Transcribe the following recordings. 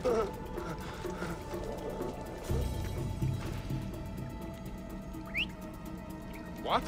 What?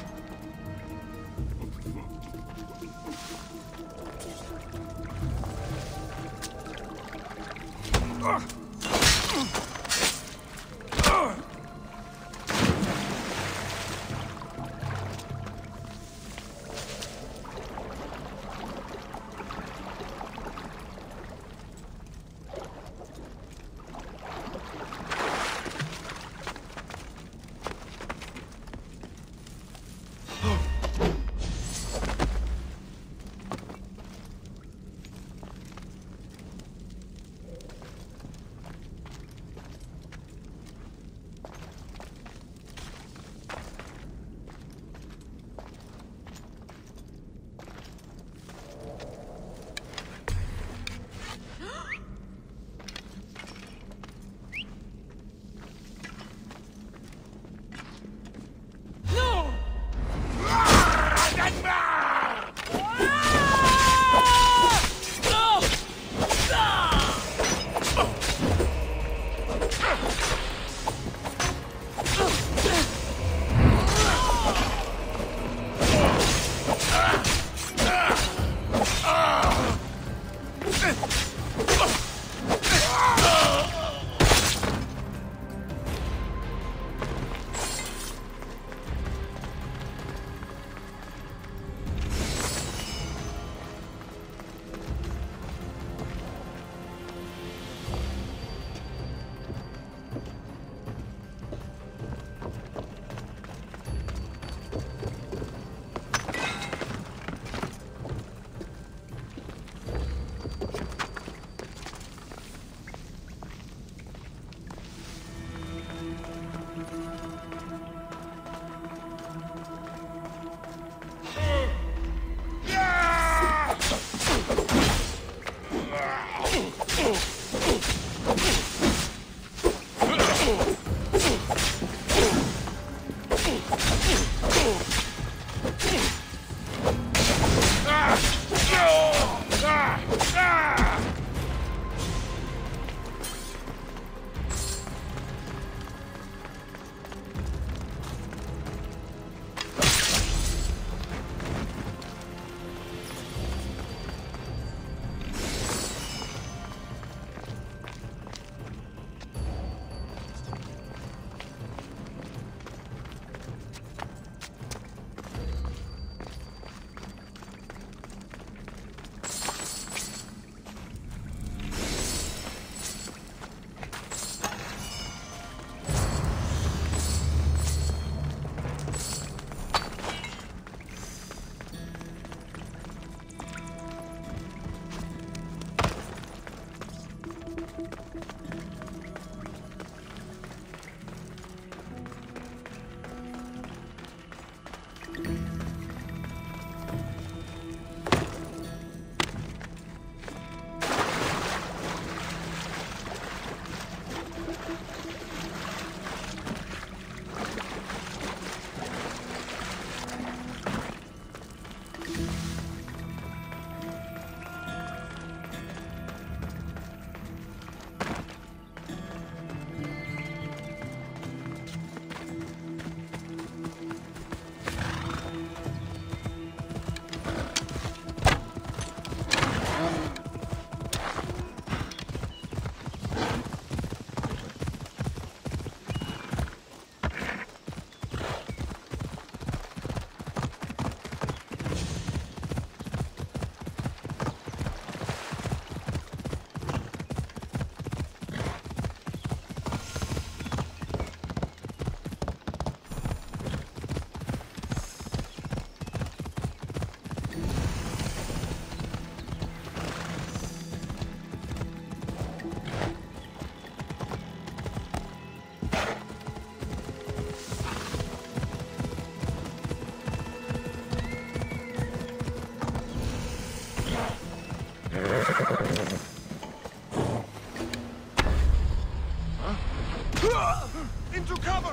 Into cover!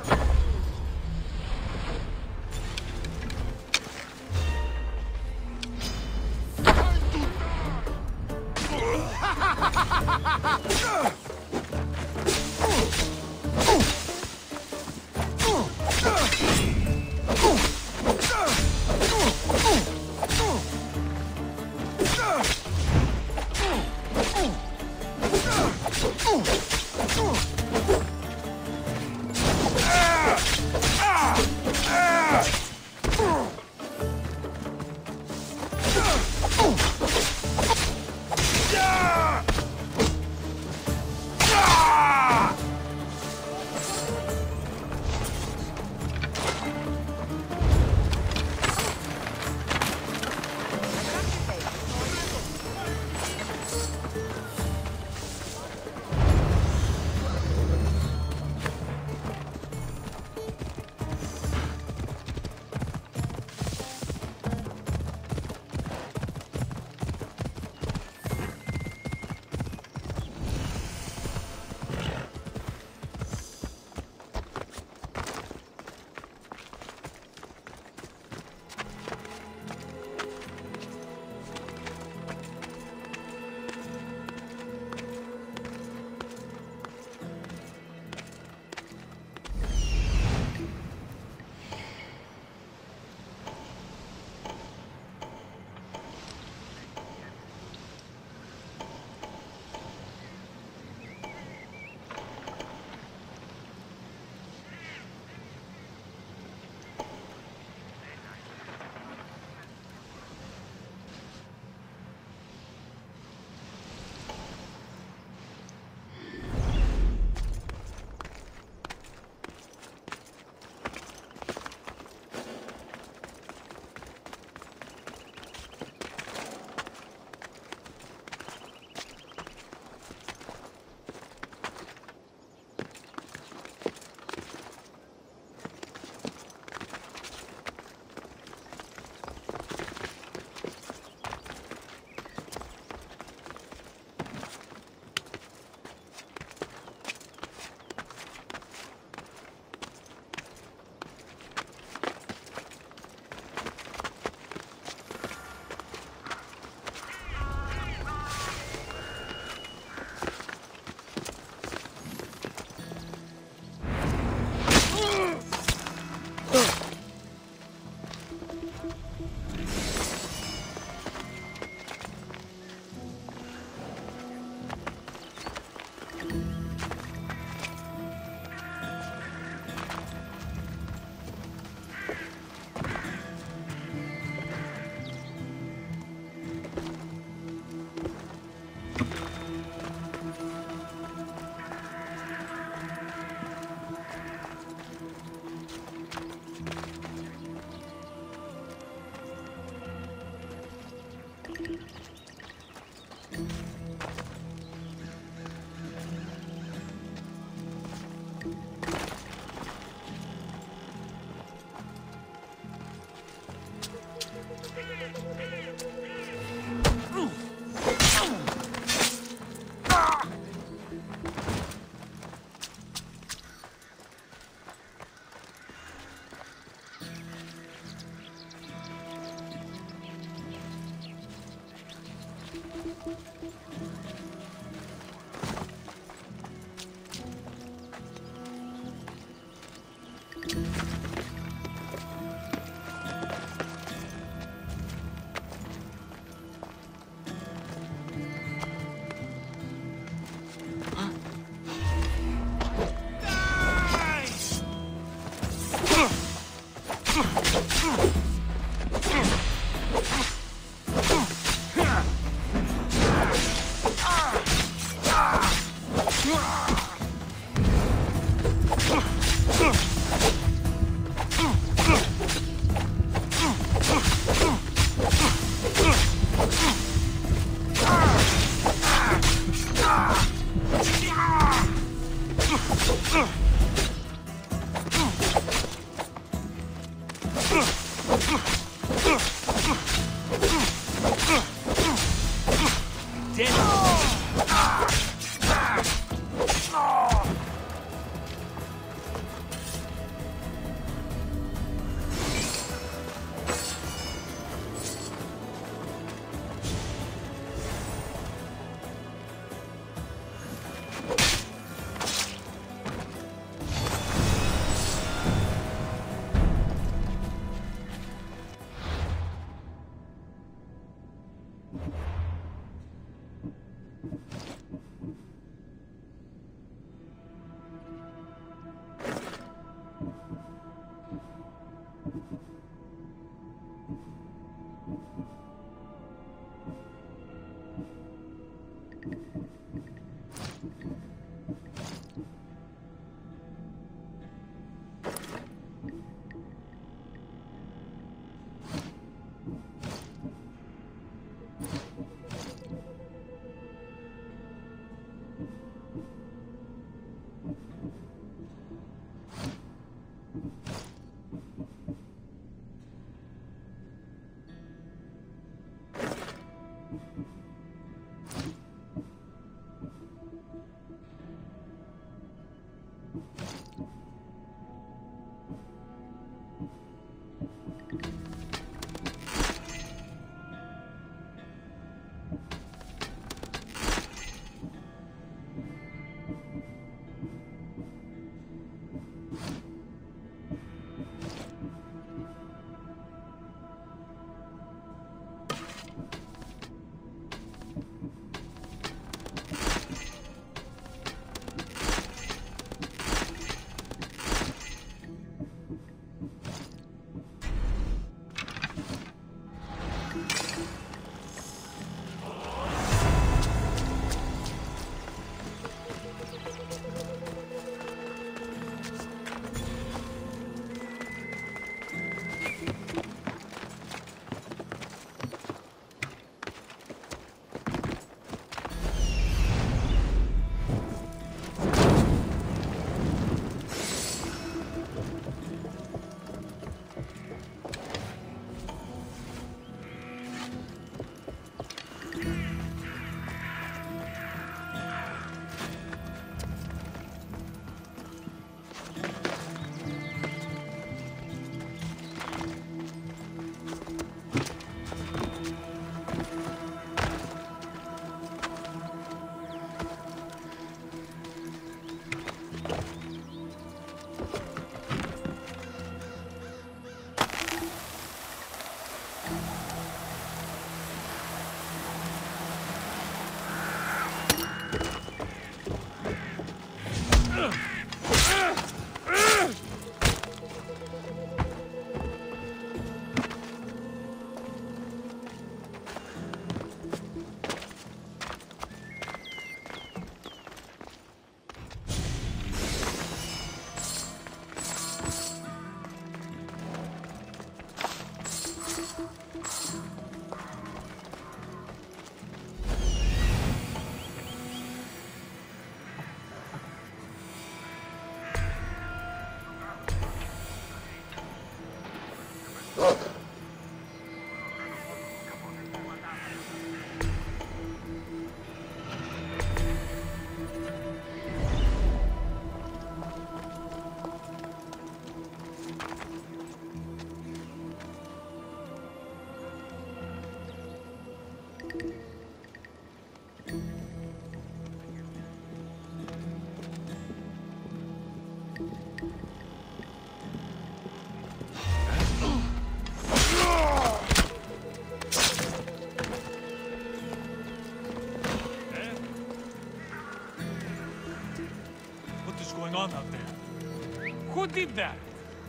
on out there? Who did that?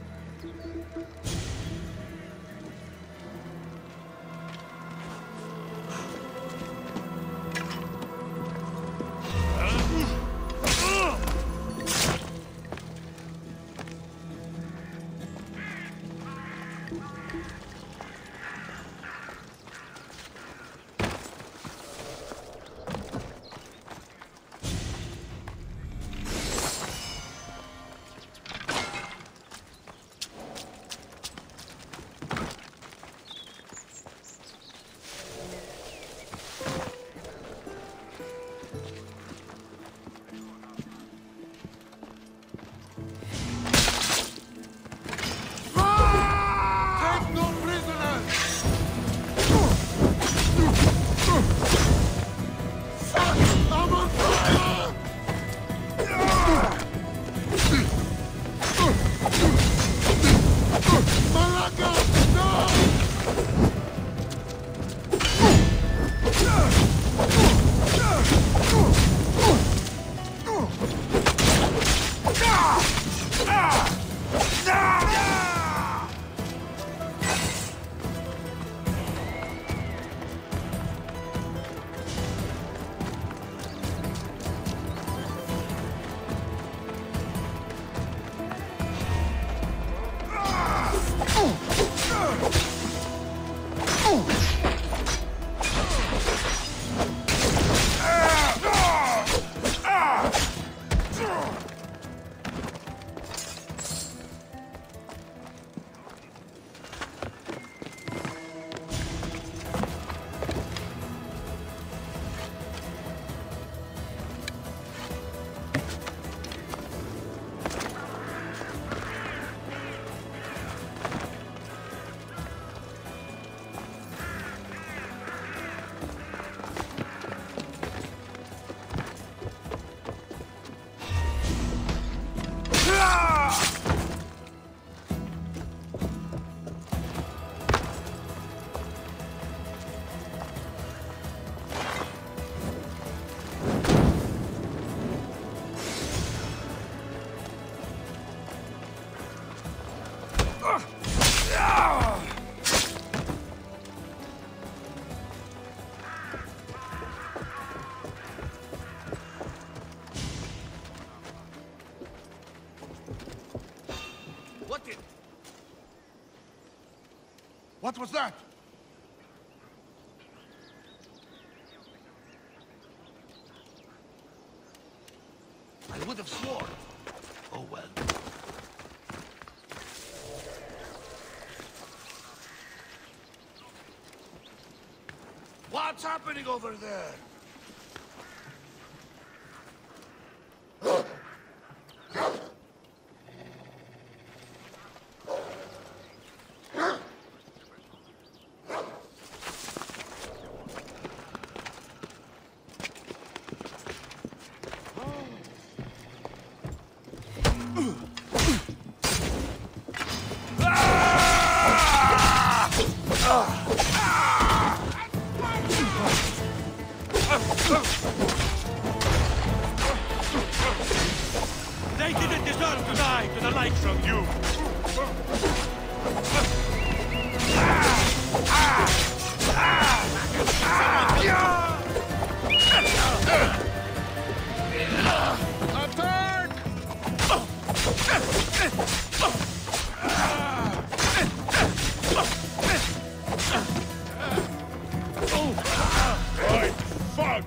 What was that? I would have sworn. Oh well. What's happening over there? They didn't deserve to die to the likes of you! Attack! Right, fuck!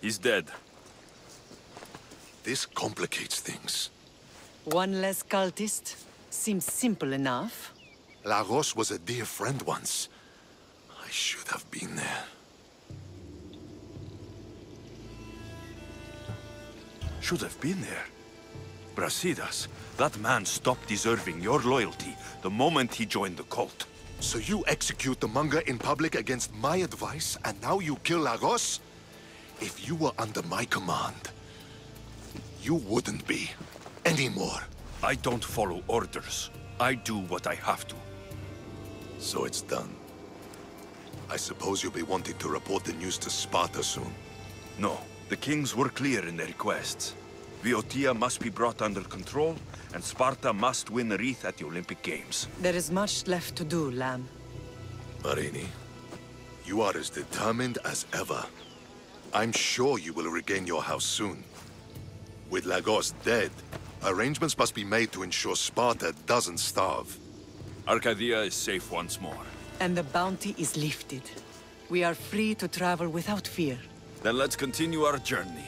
He's dead. This complicates things. One less cultist? Seems simple enough. Lagos was a dear friend once. I should have been there. Should have been there. Brasidas, that man stopped deserving your loyalty the moment he joined the cult. So you execute the manga in public against my advice, and now you kill Lagos? If you were under my command, you wouldn't be anymore. I don't follow orders. I do what I have to. So it's done. I suppose you'll be wanting to report the news to Sparta soon. No, the kings were clear in their requests. Viotia must be brought under control, and Sparta must win the wreath at the Olympic Games. There is much left to do, Lamb. Marini, you are as determined as ever. I'm sure you will regain your house soon. With Lagos dead, arrangements must be made to ensure Sparta doesn't starve. Arcadia is safe once more. And the bounty is lifted. We are free to travel without fear. Then let's continue our journey.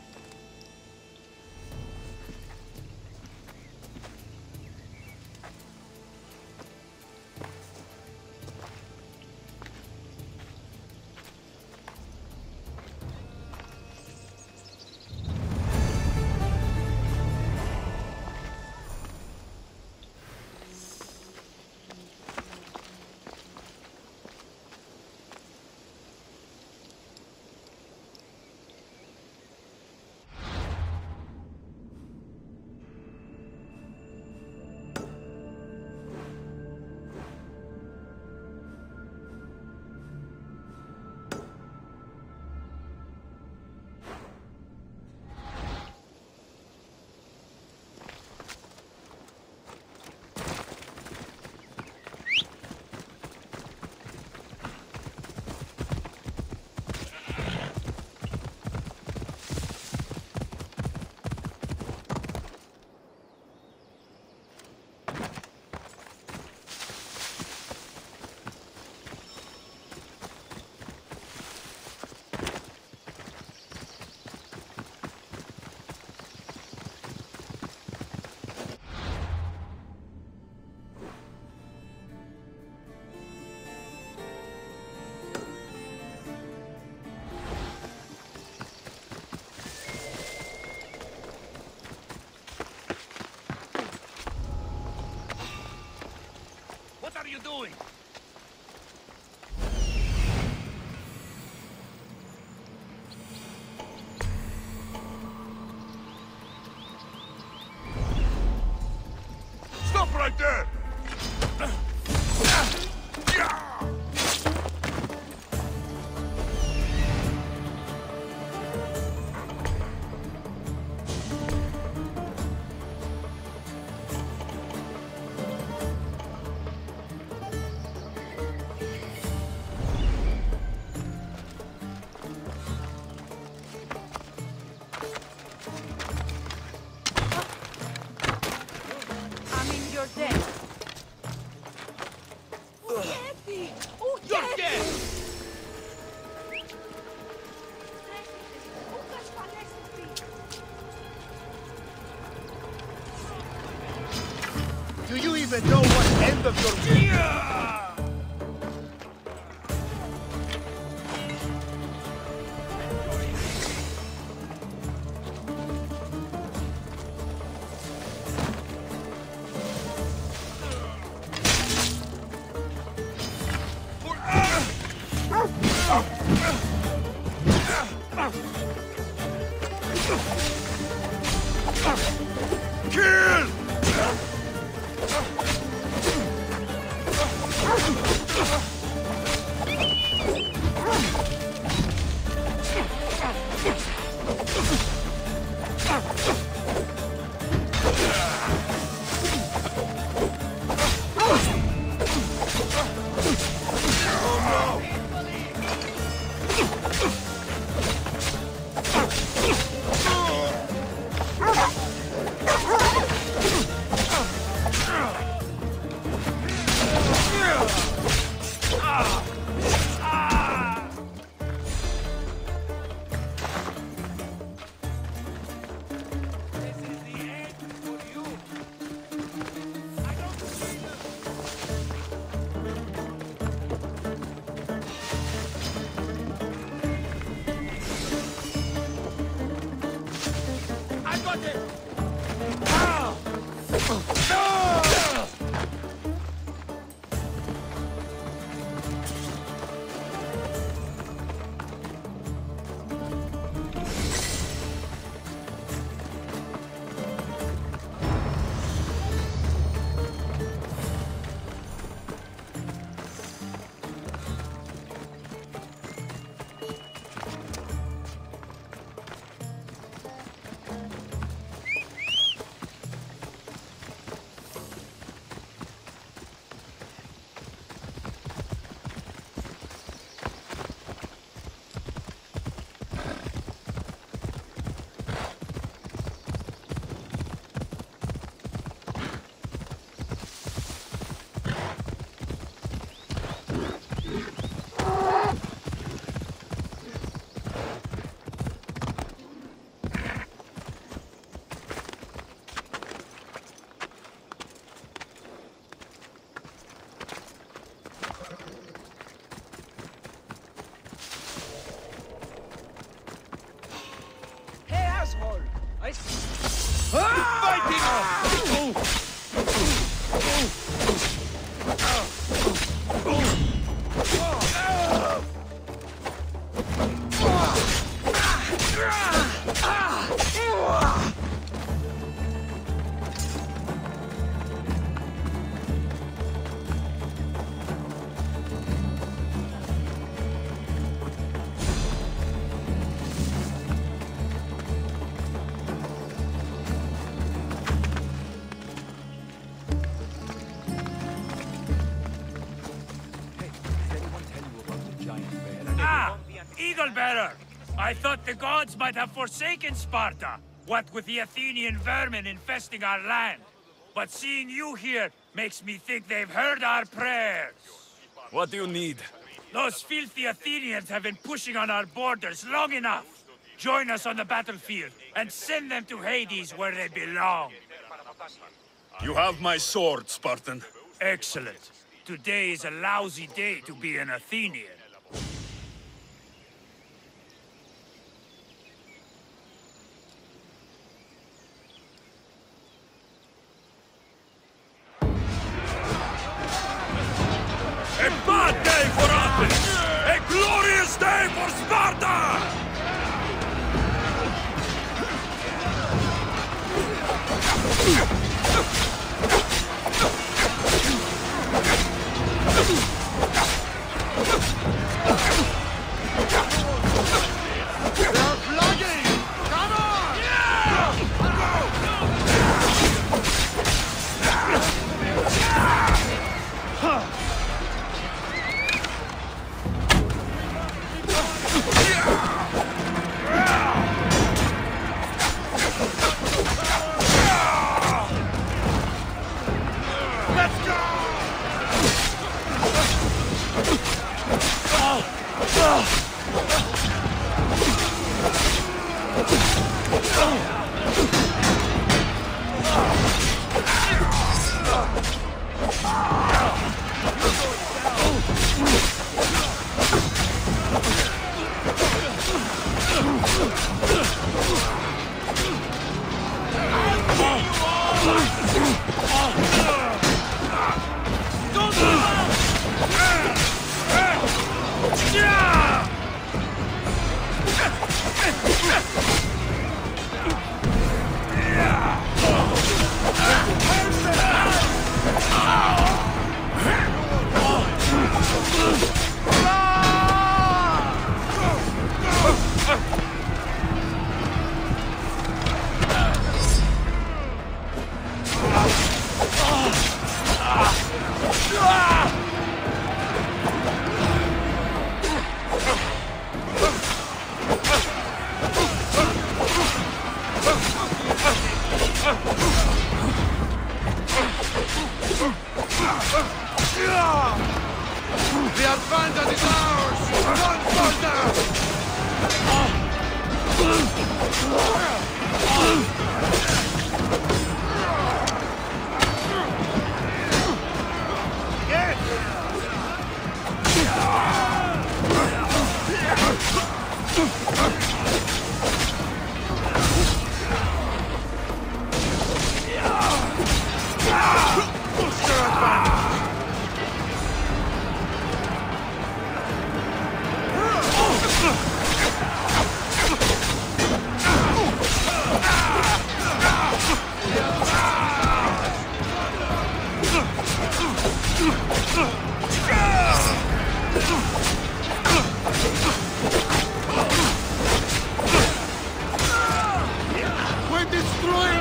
What are you doing? Stop right there! You're dead! Do you even know what end of your... Kill! Eagle-bearer! I thought the gods might have forsaken Sparta, what with the Athenian vermin infesting our land. But seeing you here makes me think they've heard our prayers. What do you need? Those filthy Athenians have been pushing on our borders long enough. Join us on the battlefield, and send them to Hades where they belong. You have my sword, Spartan. Excellent. Today is a lousy day to be an Athenian. A bad day for Athens! A glorious day for Sparta! They're flogging! Come on! Let's go! The advantage is ours! One We're destroying!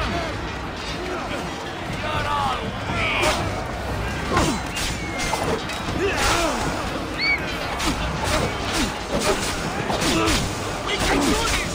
We can do this!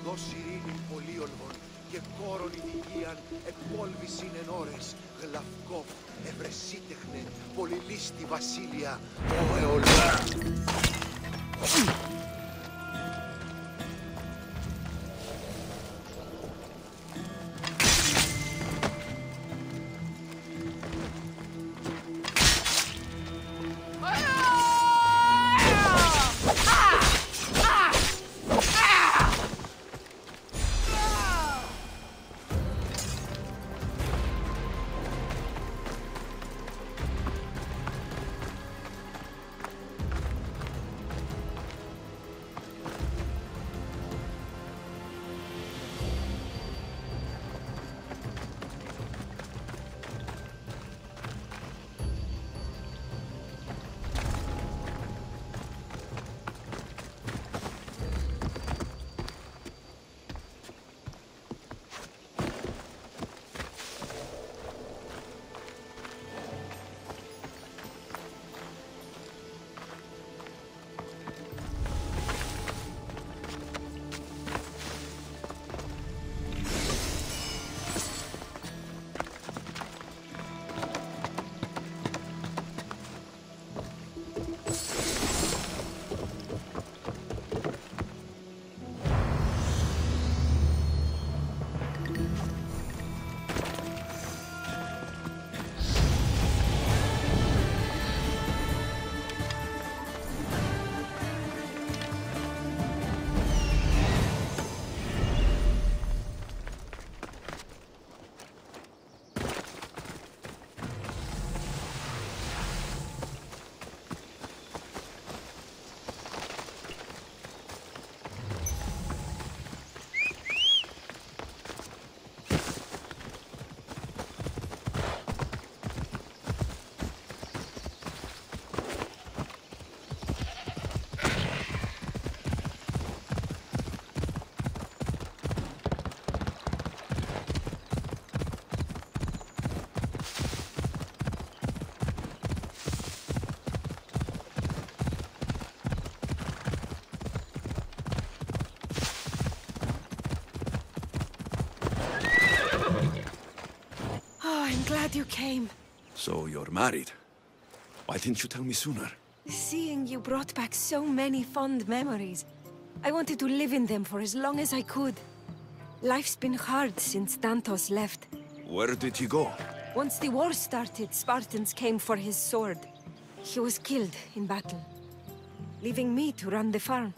Δός ειρήνην πολύολβων και κόρον ηθικίαν εκπόλβησιν εν ώρες, γλαυκόφ, ευρεσίτεχνε, πολυλίστη βασίλεια, ο αιωλά. Glad you came. So you're married. Why didn't you tell me sooner? Seeing you brought back so many fond memories. I wanted to live in them for as long as I could. Life's been hard since Dantos left. Where did he go? Once the war started, Spartans came for his sword. He was killed in battle, leaving me to run the farm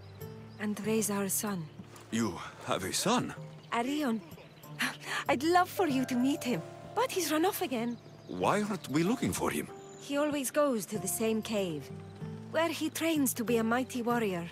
and raise our son. You have a son? Arion. I'd love for you to meet him, but he's run off again. Why aren't we looking for him? He always goes to the same cave, where he trains to be a mighty warrior.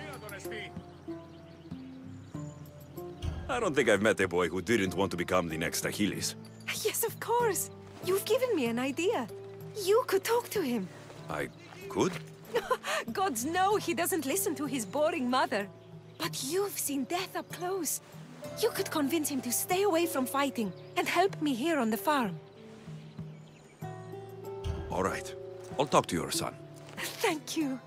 I don't think I've met a boy who didn't want to become the next Achilles. Yes, of course. You've given me an idea. You could talk to him. I could? Gods know he doesn't listen to his boring mother. But you've seen death up close. You could convince him to stay away from fighting and help me here on the farm. All right. I'll talk to your son. Thank you.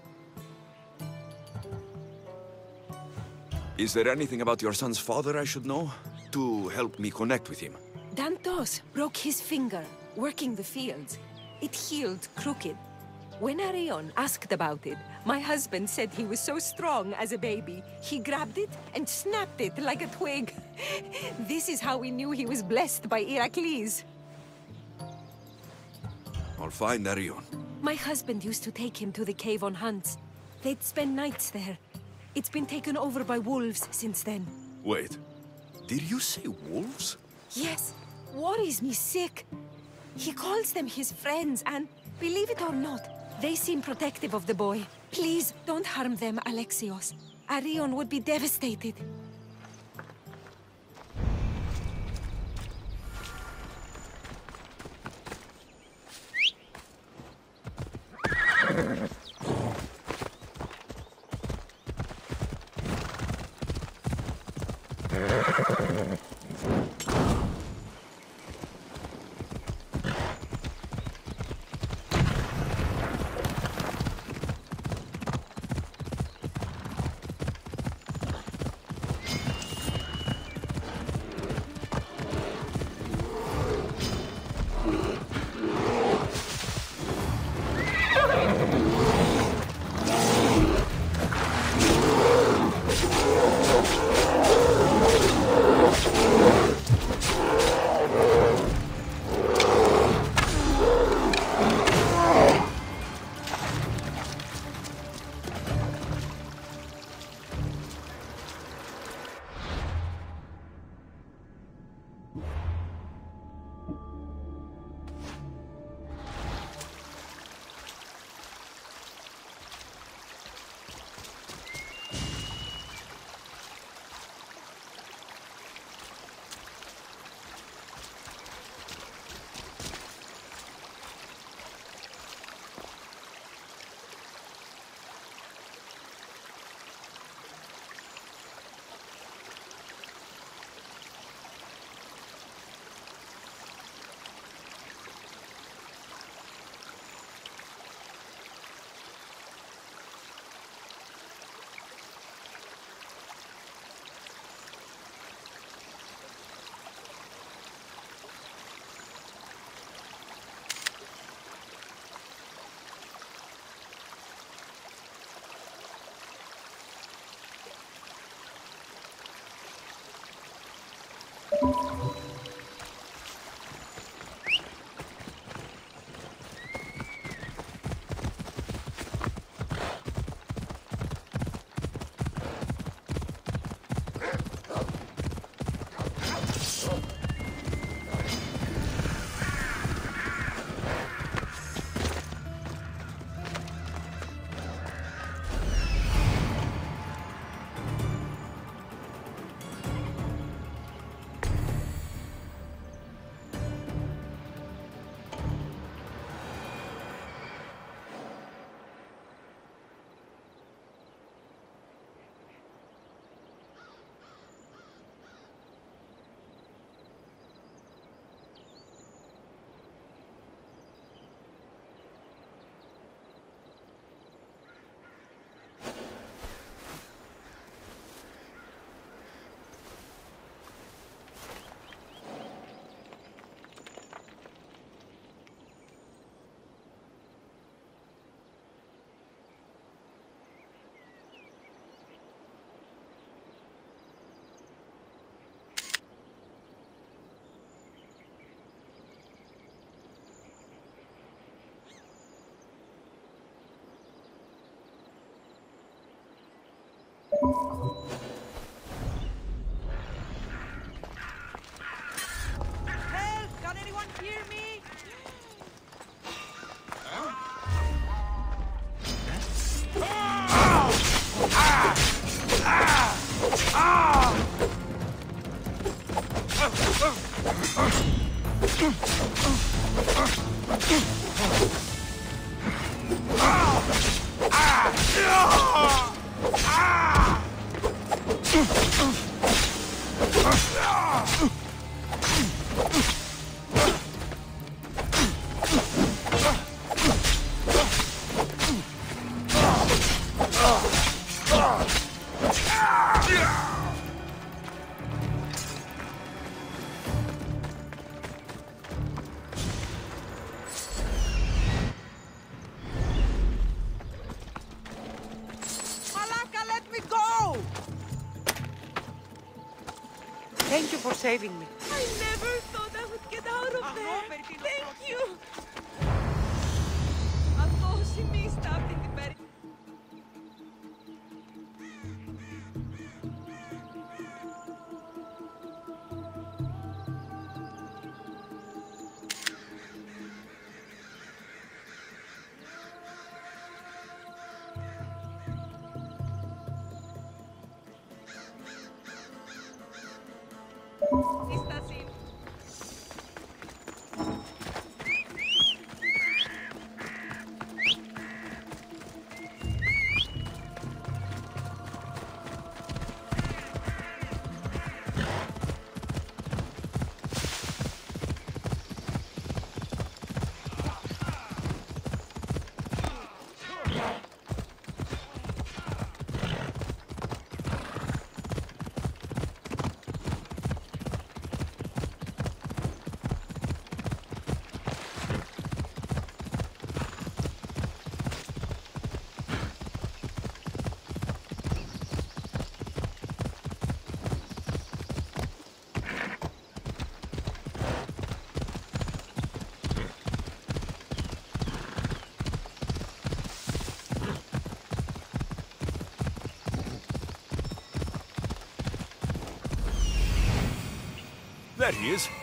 Is there anything about your son's father I should know to help me connect with him? Dantos broke his finger working the fields. It healed crooked. When Arion asked about it, my husband said he was so strong as a baby, he grabbed it and snapped it like a twig. This is how we knew he was blessed by Heracles. I'll find Arion. My husband used to take him to the cave on hunts. They'd spend nights there. It's been taken over by wolves since then. Wait, did you say wolves? Yes, worries me sick. He calls them his friends and, believe it or not, they seem protective of the boy. Please, don't harm them, Alexios. Arion would be devastated. Help! Can anyone hear me? Thank you for saving me. I never thought I would get out of there. Thank you. Αυτό σημείστε αυτή την περίπτωση. Σύσταση. There he is.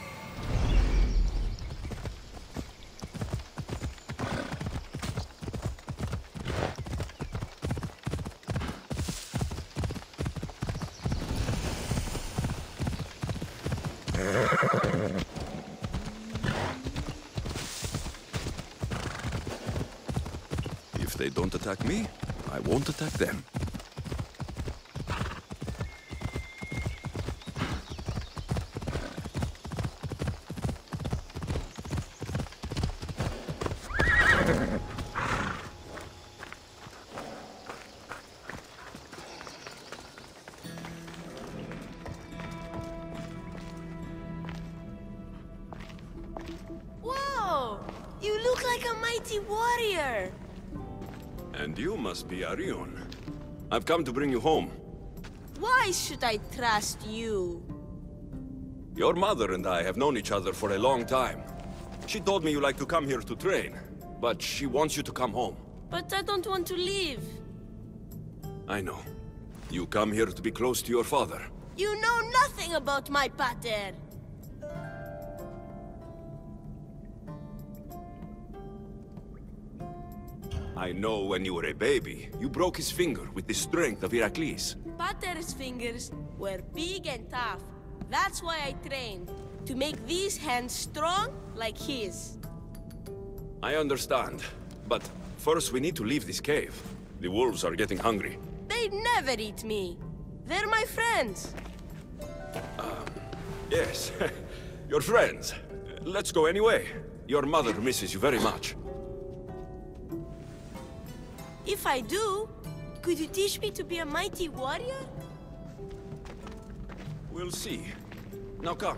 If they don't attack me, I won't attack them. Whoa! You look like a mighty warrior! And you must be Arion. I've come to bring you home. Why should I trust you? Your mother and I have known each other for a long time. She told me you like to come here to train, but she wants you to come home. But I don't want to leave. I know. You come here to be close to your father. You know nothing about my pater. I know when you were a baby, you broke his finger with the strength of Heracles. Pater's fingers were big and tough. That's why I trained. To make these hands strong like his. I understand. But first we need to leave this cave. The wolves are getting hungry. They'd never eat me. They're my friends. Yes, your friends. Let's go anyway. Your mother misses you very much. If I do, could you teach me to be a mighty warrior? We'll see. Now come.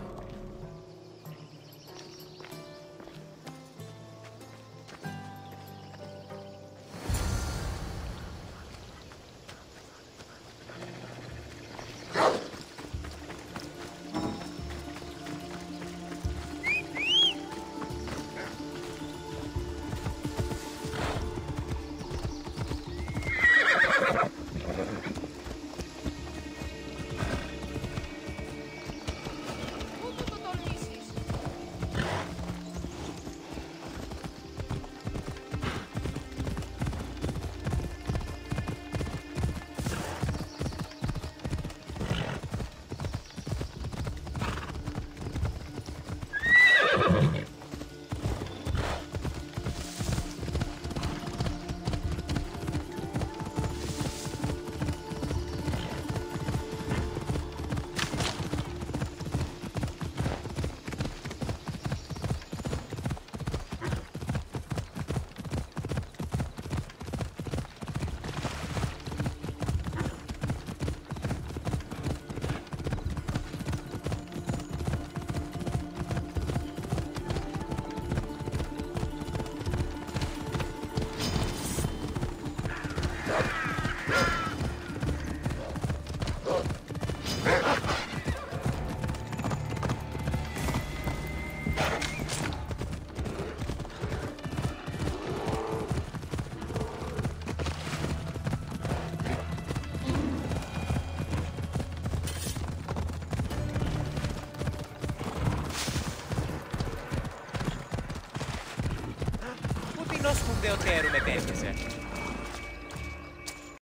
κοινό σπουδαιοτέρου μετέρχεσαι.